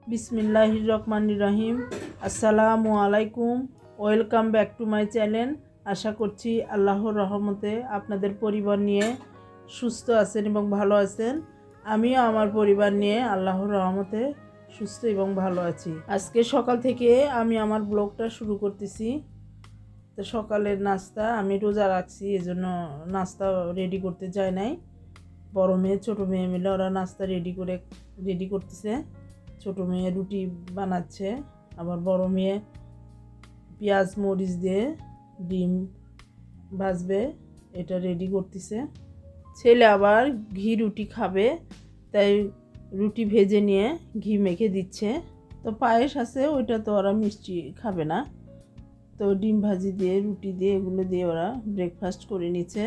বিসমিল্লাহির রহমানির রহিম। আসসালামু আলাইকুম। Welcome back to my channel. আশা করছি আল্লাহর রহমতে আপনাদের পরিবার নিয়ে সুস্থ আছেন এবং ভালো আছেন। আমিও আমার পরিবার নিয়ে আল্লাহর রহমতে সুস্থ এবং ভালো আছি। আজকে সকাল থেকে আমি আমার ব্লগটা শুরু করতেছি। তো সকালের নাস্তা আমি রোজা রাখছি, এজন্য নাস্তা রেডি করতে যায় নাই। বড় মেয়ে ছোটো মেয়ে মিলে ওরা নাস্তা রেডি করতেছে। ছোটো মেয়ে রুটি বানাচ্ছে, আবার বড় মেয়ে পেঁয়াজ মরিচ দিয়ে ডিম ভাজবে, এটা রেডি করতেছে। ছেলে আবার ঘি রুটি খাবে, তাই রুটি ভেজে নিয়ে ঘি মেখে দিচ্ছে। তো পায়েস আছে, ওইটা তো ওরা মিষ্টি খাবে না, তো ডিম ভাজি দিয়ে রুটি দিয়ে এগুলো দিয়ে ওরা ব্রেকফাস্ট করে নিচ্ছে।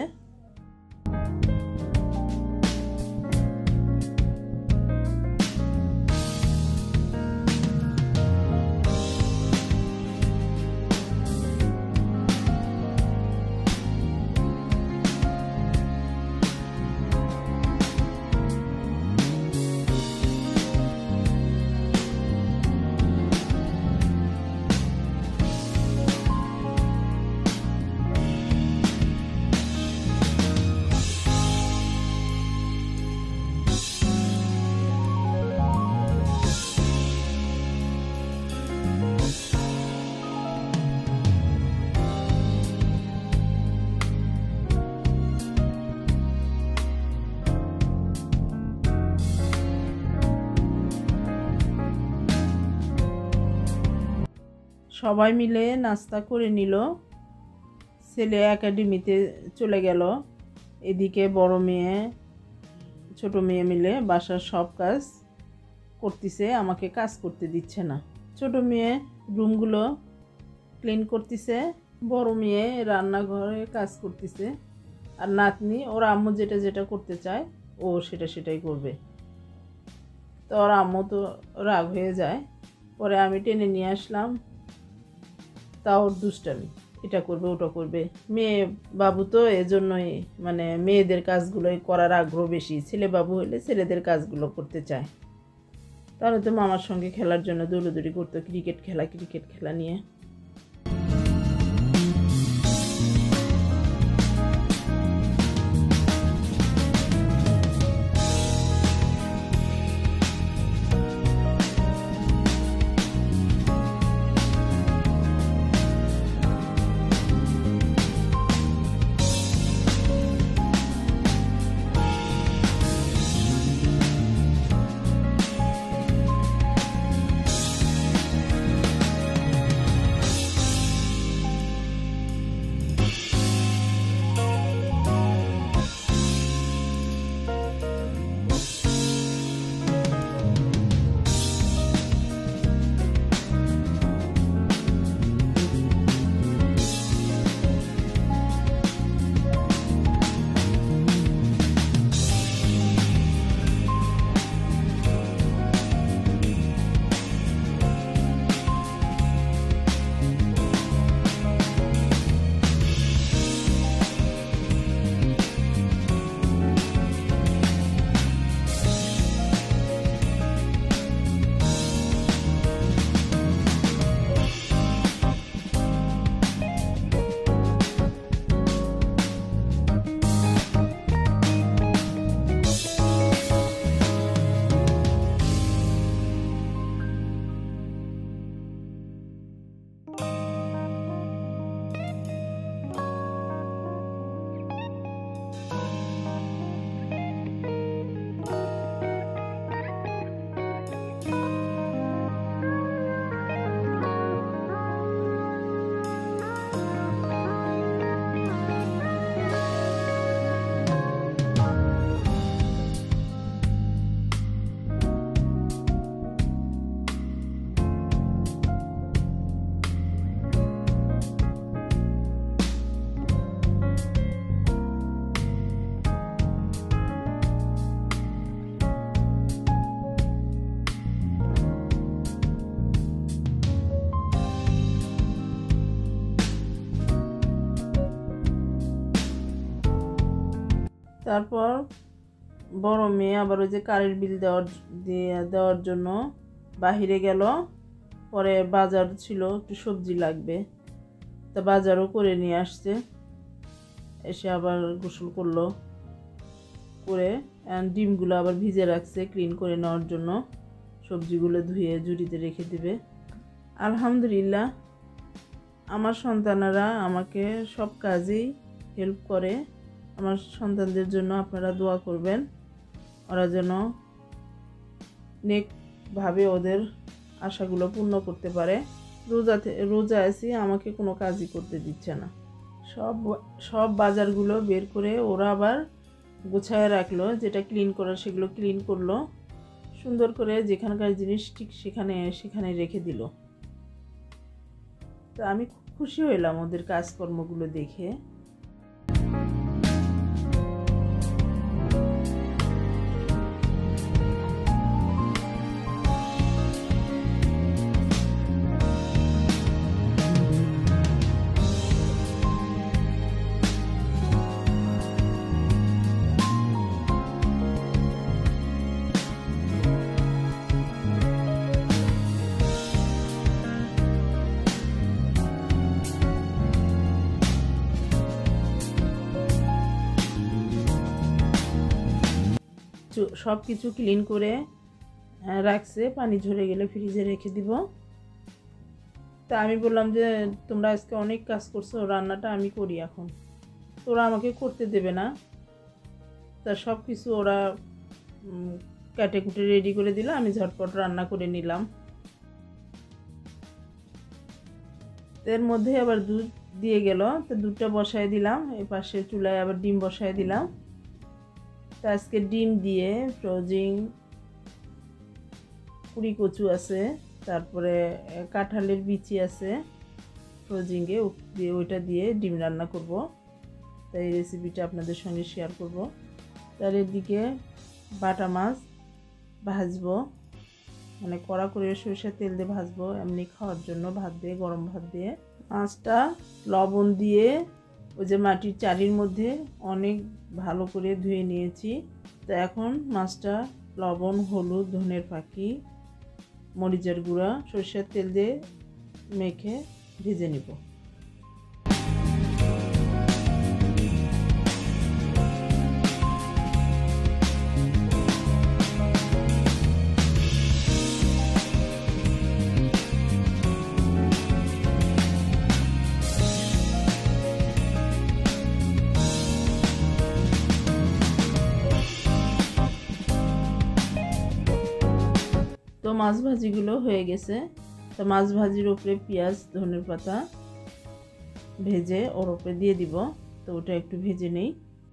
সবাই মিলে নাস্তা করে নিল। ছেলে একাডেমিতে চলে গেল, এদিকে বড় মেয়ে ছোট মেয়ে মিলে বাসার সব কাজ করতেছে, আমাকে কাজ করতে দিচ্ছে না। ছোট মেয়ে রুমগুলো ক্লিন করতেছে, বড় মেয়ে রান্নাঘরে কাজ করতেছে, আর নাতনি ওর আম্মু যেটা যেটা করতে চায় ও সেটাই করবে। তো ওর আম্মু তো রাগ হয়ে যায়, পরে আমি টেনে নিয়ে আসলাম। তাও দুষ্টামি, এটা করবে ওটা করবে। মেয়ে বাবু তো এজন্যই মেয়েদের কাজগুলোই করার আগ্রহ বেশি। ছেলে বাবু হলে ছেলেদের কাজগুলো করতে চায়। তাহলে তো মামার সঙ্গে খেলার জন্য দৌড়াদৌড়ি করতো, ক্রিকেট খেলা নিয়ে। তারপর বড় মেয়ে আবার ওই যে কারেন্ট বিল দেওয়ার জন্য বাহিরে গেল, পরে বাজার ছিল, একটু সবজি লাগবে, তা বাজারও করে নিয়ে আসছে। এসে আবার গোসল করলো, করে ডিমগুলো আবার ভিজে রাখছে ক্লিন করে নেওয়ার জন্য। সবজিগুলো ধুয়ে ঝুড়িতে রেখে দিবে। আলহামদুলিল্লাহ, আমার সন্তানেরা আমাকে সব কাজেই হেল্প করে। আমার সন্তানদের জন্য আপনারা দোয়া করবেন, ওরা যেন নেকভাবে ওদের আশাগুলো পূর্ণ করতে পারে। রোজা আছি, আমাকে কোনো কাজই করতে দিচ্ছে না। সব বাজারগুলো বের করে ওরা আবার গুছায় রাখলো, যেটা ক্লিন করার সেগুলো ক্লিন করলো, সুন্দর করে যেখানকার জিনিস ঠিক সেখানে রেখে দিল। তো আমি খুব খুশি হইলাম ওদের কাজকর্মগুলো দেখে। সব কিছু ক্লিন করে রাখছে, পানি ঝরে গেলে ফ্রিজে রেখে দিব। তা আমি বললাম যে তোমরা আজকে অনেক কাজ করছো, রান্নাটা আমি করি এখন। তোরা আমাকে করতে দেবে না। তা সব কিছু ওরা কাটে কুটে রেডি করে দিল, আমি ঝটপট রান্না করে নিলাম। এর মধ্যে আবার দুধ দিয়ে গেল, তো দুধটা বসায় দিলাম। এই পাশে চুলায় আবার ডিম বসায় দিলাম। তো আজকে ডিম দিয়ে ফ্রোজিং কুড়ি কচু আছে, তারপরে কাঁঠালের বিচি আছে ফ্রোজিংয়ে দিয়ে, ওইটা দিয়ে ডিম রান্না করব। তাই এই রেসিপিটা আপনাদের সঙ্গে শেয়ার করব। তার এদিকে বাটা মাছ ভাজবো, মানে কড়া করে সরিষার তেল দিয়ে ভাজবো, এমনি খাওয়ার জন্য ভাত দিয়ে, গরম ভাত দিয়ে। মাছটা লবণ দিয়ে ওই যে মাটির চারির মধ্যে অনেক ভালো করে ধুয়ে নিয়েছি। তো এখন মাছটা লবণ, হলুদ, ধনের পাখি, মরিচের গুঁড়া, সরিষার তেল দিয়ে মেখে ভেজে নিব। তো মাছ ভাজিগুলো হয়ে গেছে। তো মাছ ভাজির উপরে পেঁয়াজ, ধনের পাতা ভেজে ওর উপরে দিয়ে দিব। তো ওটা একটু ভেজে নেই।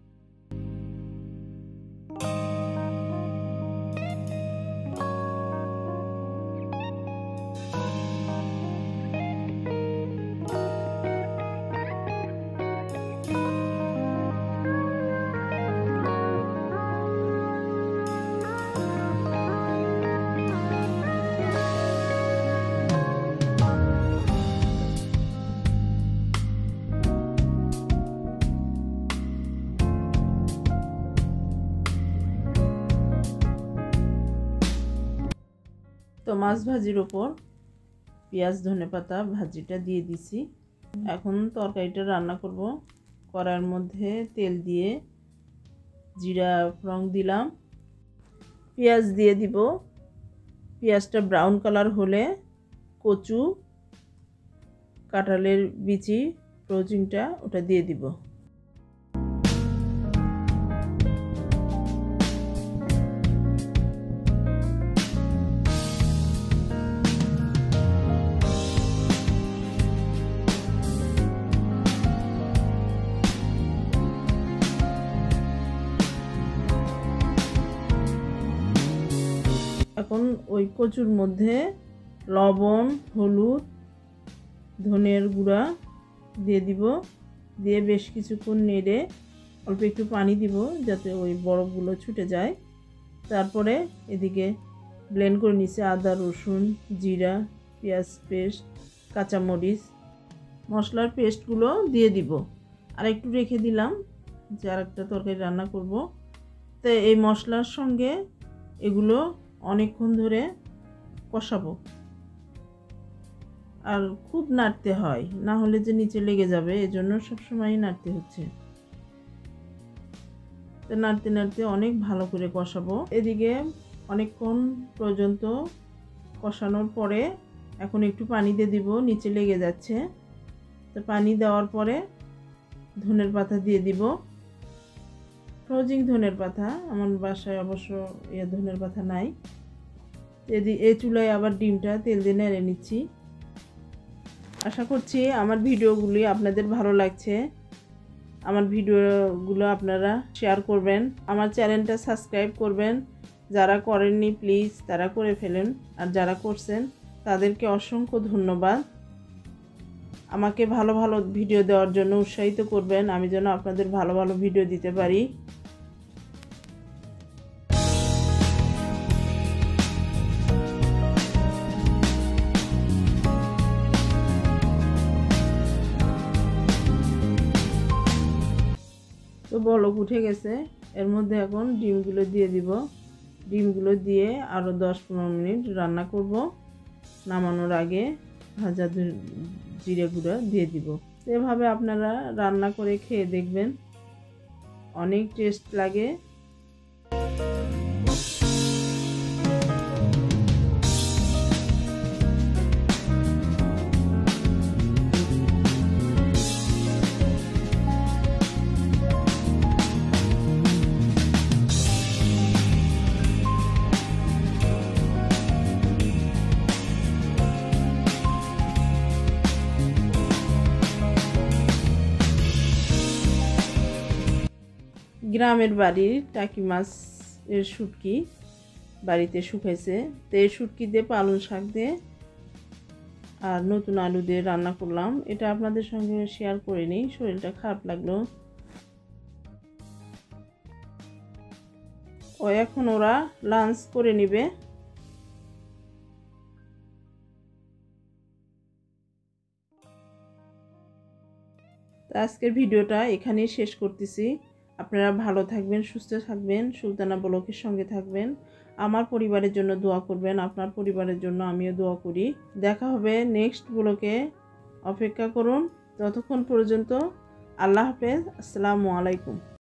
তো মাছ ভাজির ওপর পেঁয়াজ, ধনেপাতা ভাজিটা দিয়ে দিছি। এখন তরকারিটা রান্না করব। কড়াইয়ের মধ্যে তেল দিয়ে জিরা ফোড়ন দিলাম, পেঁয়াজ দিয়ে দিব। পেঁয়াজটা ব্রাউন কালার হলে কচু, কাঁঠালের বিচি, ফ্রোজিংটা ওটা দিয়ে দিব। এখন ওই কচুর মধ্যে লবণ, হলুদ, ধনের গুঁড়া দিয়ে দিব। দিয়ে বেশ কিছুক্ষণ নেড়ে অল্প একটু পানি দিব যাতে ওই বরফগুলো ছুটে যায়। তারপরে এদিকে ব্লেন্ড করে নিচে আদা, রসুন, জিরা, পেঁয়াজ পেস্ট, কাঁচামরিচ, মশলার পেস্টগুলো দিয়ে দিব। আর একটু রেখে দিলাম যে আর একটা তরকারি রান্না করব। তো এই মশলার সঙ্গে এগুলো অনেকক্ষণ ধরে কষাবো। আর খুব নাড়তে হয়, না হলে যে নিচে লেগে যাবে, এজন্য সবসময় নাড়তে হচ্ছে। তো নাড়তে নাড়তে অনেক ভালো করে কষাবো। এদিকে অনেকক্ষণ পর্যন্ত কষানোর পরে এখন একটু পানি দিয়ে দিব, নিচে লেগে যাচ্ছে। তো পানি দেওয়ার পরে ধনের পাতা দিয়ে দিব, ফ্রোজিং ধনের পাতা। আমার বাসায় অবশ্য ধনের পাতা নাই। এই চুলায় আবার ডিমটা তেল দিয়ে নেড়ে নিচ্ছি। আশা করছি আমার ভিডিওগুলি আপনাদের ভালো লাগছে। আমার ভিডিওগুলো আপনারা শেয়ার করবেন, আমার চ্যানেলটা সাবস্ক্রাইব করবেন। যারা করেননি প্লিজ তারা করে ফেলেন, আর যারা করছেন তাদেরকে অসংখ্য ধন্যবাদ। আমাকে ভালো ভালো ভিডিও দেওয়ার জন্য উৎসাহিত করবেন, আমি যেন আপনাদের ভালো ভালো ভিডিও দিতে পারি। তো বলক উঠে গেছে, এর মধ্যে এখন ডিমগুলো দিয়ে দিব। ডিমগুলো দিয়ে আরও 10-15 মিনিট রান্না করব। নামানোর আগে ভাজা জিরে গুঁড়া দিয়ে দিব। এভাবে আপনারা রান্না করে খেয়ে দেখবেন, অনেক টেস্ট লাগে। গ্রামের বাড়ির টাকি মাছের শুটকি বাড়িতে শুকাইছে, তো এই শুটকি দিয়ে পালং শাক দিয়ে আর নতুন আলু দিয়ে রান্না করলাম। এটা আপনাদের সঙ্গে শেয়ার করে নিই, শরীরটা খারাপ লাগলো। এখন ওরা লাঞ্চ করে নিবে। আজকের ভিডিওটা এখানেই শেষ করতেছি। আপনারা ভালো থাকবেন, সুস্থ থাকবেন, সুলতানা ব্লগের সঙ্গে থাকবেন। আমার পরিবারের জন্য দোয়া করবেন, আপনার পরিবারের জন্য আমিও দোয়া করি। দেখা হবে নেক্সট ব্লগে, অপেক্ষা করুন। ততক্ষণ পর্যন্ত আল্লাহ হাফেজ, আসসালামু আলাইকুম।